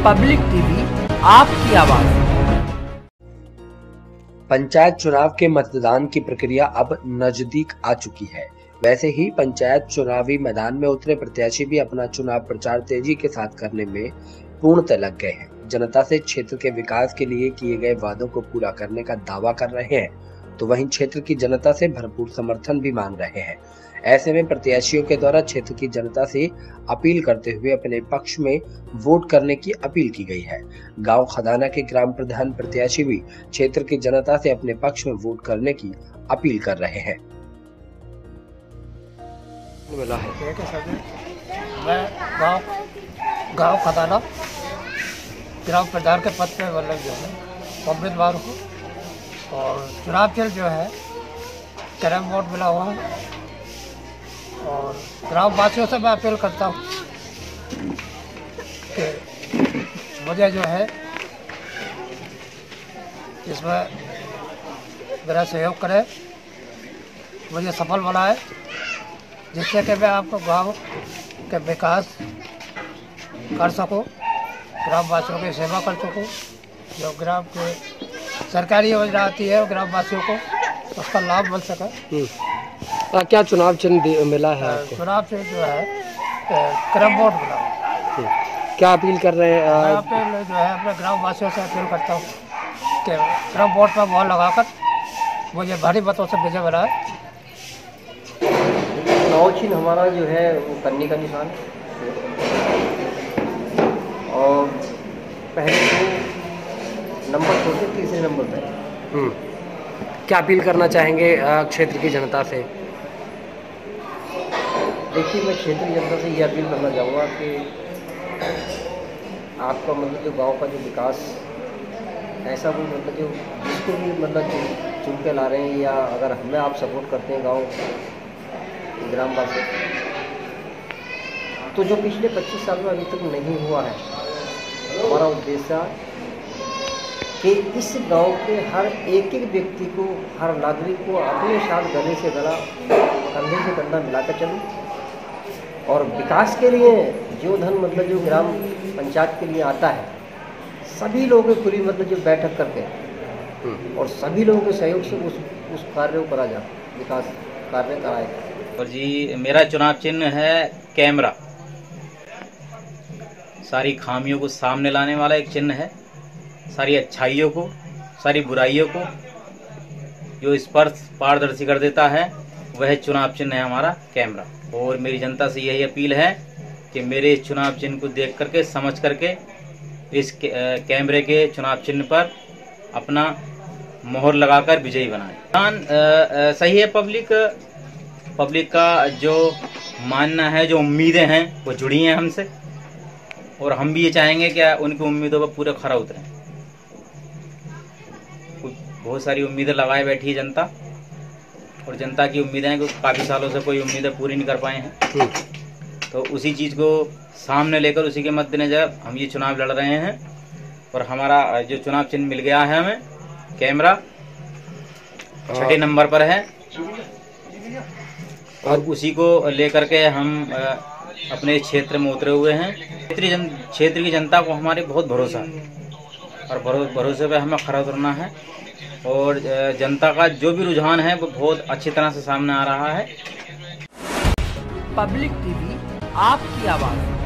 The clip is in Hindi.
पब्लिक टीवी, आपकी आवाज। पंचायत चुनाव के मतदान की प्रक्रिया अब नजदीक आ चुकी है। वैसे ही पंचायत चुनावी मैदान में उतरे प्रत्याशी भी अपना चुनाव प्रचार तेजी के साथ करने में पूर्णतः लग गए हैं। जनता से क्षेत्र के विकास के लिए किए गए वादों को पूरा करने का दावा कर रहे हैं, तो वहीं क्षेत्र की जनता से भरपूर समर्थन भी मांग रहे हैं। ऐसे में प्रत्याशियों के द्वारा क्षेत्र की जनता से अपील करते हुए अपने पक्ष में वोट करने की अपील की गई है। गांव खदाना के ग्राम प्रधान प्रत्याशी भी क्षेत्र की जनता से अपने पक्ष में वोट करने की अपील कर रहे हैं। मैं गांव खदाना ग्राम प्रधान के पद पे मतलब जो है उम्मीदवार हूँ और चुनाव चिन्ह जो है कैरम बोर्ड मिला हुआ है। और ग्राम वासियों से मैं अपील करता हूँ कि मुझे जो है इसमें मेरा सहयोग करें, मुझे सफल बनाए, जिससे कि मैं आपको गांव के विकास कर सकूं, ग्राम वासियों की सेवा कर सकूं। जो ग्राम के सरकारी योजना आती है ग्राम वासियों को उसका लाभ मिल सके। क्या चुनाव चिन्ह मिला है आपको? चुनाव चिन्ह जो है कैरम बोर्ड मिला। क्या अपील कर रहे हैं? मैं अपील जो है अपने ग्राम वासियों से अपील करता हूँ कि कैरम बोर्ड पर मोहर लगाकर मुझे भारी मतों से विजय बनाए। चुनाव चिन्ह हमारा जो है वो कन्नी का निशान है और पहले तो नंबर छोड़ते तीसरे नंबर पे। क्या अपील करना चाहेंगे क्षेत्र की जनता से? देखिए, मैं क्षेत्र की जनता से ये अपील करना चाहूँगा कि आपका मतलब जो गांव का जो विकास ऐसा वो मतलब जो जिसको भी मतलब चुन के ला रहे हैं या अगर हमें आप सपोर्ट करते हैं गांव ग्रामवासी, तो जो पिछले 25 साल में अभी तक नहीं हुआ है, हमारा उद्देश्य कि इस गांव के हर एक एक व्यक्ति को, हर नागरिक को अपने साथ गले से गला, कंधे से कंधा मिलाकर चलें और विकास के लिए जो धन मतलब जो ग्राम पंचायत के लिए आता है, सभी लोगों की खुली मतलब जो बैठक करके और सभी लोगों के सहयोग से उस कार्य को करा जाए, विकास कार्य कराए। और जी, मेरा चुनाव चिन्ह है कैमरा। सारी खामियों को सामने लाने वाला एक चिन्ह है, सारी अच्छाइयों को, सारी बुराइयों को जो स्पर्श पारदर्शी कर देता है, वह चुनाव चिन्ह है हमारा कैमरा। और मेरी जनता से यही अपील है कि मेरे इस चुनाव चिन्ह को देख करके, समझ करके इस कैमरे के चुनाव चिन्ह पर अपना मोहर लगाकर विजयी बनाएं। सही है, पब्लिक का जो मानना है, जो उम्मीदें हैं वो जुड़ी हैं हमसे और हम भी ये चाहेंगे कि उनकी उम्मीदों पर पूरा खरा उतरें। बहुत सारी उम्मीदें लगाए बैठी है जनता और जनता की उम्मीदें को काफ़ी सालों से कोई उम्मीदें पूरी नहीं कर पाए हैं, तो उसी चीज़ को सामने लेकर उसी के मद्देनजर हम ये चुनाव लड़ रहे हैं। और हमारा जो चुनाव चिन्ह मिल गया है हमें कैमरा, 6 नंबर पर है और उसी को लेकर के हम अपने क्षेत्र में उतरे हुए हैं। क्षेत्र की जनता को हमारे बहुत भरोसा है और भरोसे पे हमें खरा उतरना है और जनता का जो भी रुझान है वो बहुत अच्छी तरह से सामने आ रहा है। पब्लिक टीवी, आपकी आवाज।